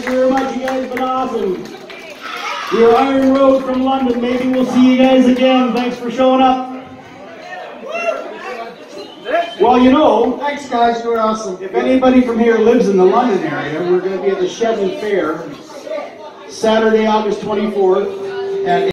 Thank you very much. You guys have been awesome. You're Iron Road from London. Maybe we'll see you guys again. Thanks for showing up. Well, you know, Thanks, guys. You're awesome. if anybody from here lives in the London area, we're going to be at the Shetland Fair Saturday, August 24th.